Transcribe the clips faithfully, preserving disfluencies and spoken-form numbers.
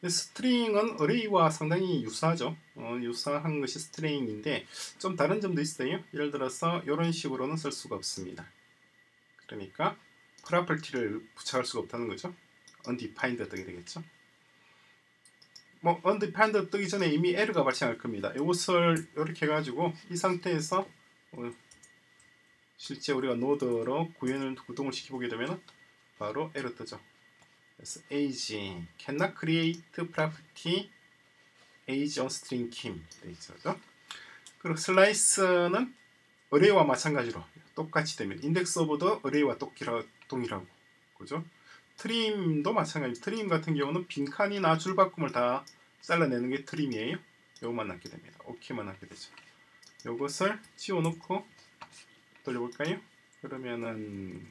스트링은 어레이와 상당히 유사하죠. 어, 유사한 것이 스트링인데 좀 다른 점도 있어요. 예를 들어서 이런 식으로는 쓸 수가 없습니다. 그러니까 프로퍼티를 부착할 수가 없다는 거죠. undefined 뜨게 되겠죠. 뭐 undefined 뜨기 전에 이미 에러가 발생할 겁니다. 이것을 이렇게 해가지고 이 상태에서 어, 실제 우리가 노드로 구현을 구동을 시켜보게 되면 바로 에러 뜨죠. 그래서 age cannot create property age on string kim 되어 있죠. 그리고 슬라이스는 어레이와 마찬가지로 똑같이 되면 인덱스 오브도 어레이와 동일하고 그죠? 트림도 마찬가지. 트림 같은 경우는 빈칸이나 줄바꿈을 다 잘라내는 게 트림이에요. 요것만 남게 됩니다. 오케이만 남게 되죠. 요것을 지워놓고 돌려볼까요? 그러면은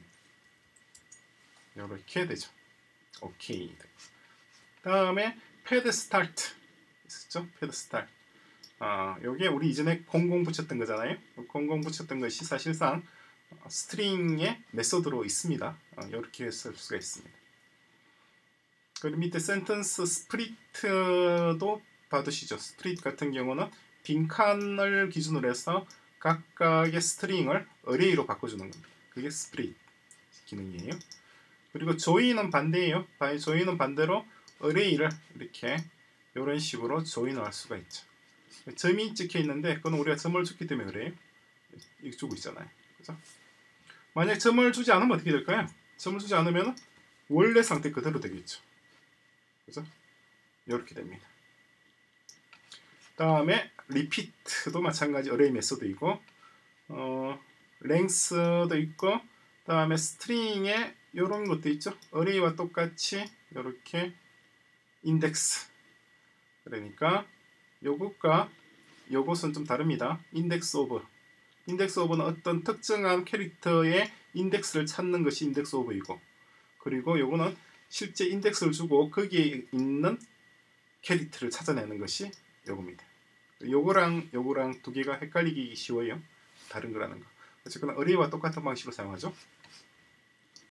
이렇게 되죠. 오케이. 다음에 패드 스타트 있었죠? 패드 스타트. 아, 여기에 우리 이전에 공공 붙였던 거잖아요. 공공 붙였던 것이 사실상 스트링의 메소드로 있습니다. 어, 이렇게 쓸 수가 있습니다. 그리고 밑에 센텐스 스프리트도 받으시죠. 스프리트 같은 경우는 빈칸을 기준으로 해서 각각의 스트링을 어레이로 바꿔주는 겁니다. 그게 스프리트 기능이에요. 그리고 조인은 반대예요. 조인은 반대로 어레이를 이렇게 이런 식으로 조인을 할 수가 있죠. 점이 찍혀 있는데 그건 우리가 점을 줬기 때문에 그래요. 이거 주고 있잖아요. 그죠? 만약 점을 주지 않으면 어떻게 될까요? 점을 주지 않으면 원래 상태 그대로 되겠죠. 그죠? 이렇게 됩니다. 다음에 repeat도 마찬가지 어레이 메소드이고 어, length도 있고 다음에 스트링에 이런 것도 있죠. 어레이와 똑같이 이렇게 인덱스 그러니까 요것과 요것은 좀 다릅니다. 인덱스 오브 인덱스 오브는 어떤 특정한 캐릭터의 인덱스를 찾는 것이 인덱스 오브이고 그리고 요거는 실제 인덱스를 주고 거기에 있는 캐릭터를 찾아내는 것이 요겁니다. 요거랑 요거랑 두 개가 헷갈리기 쉬워요. 다른 거라는 거. 어쨌거나 어레이와 똑같은 방식으로 사용하죠.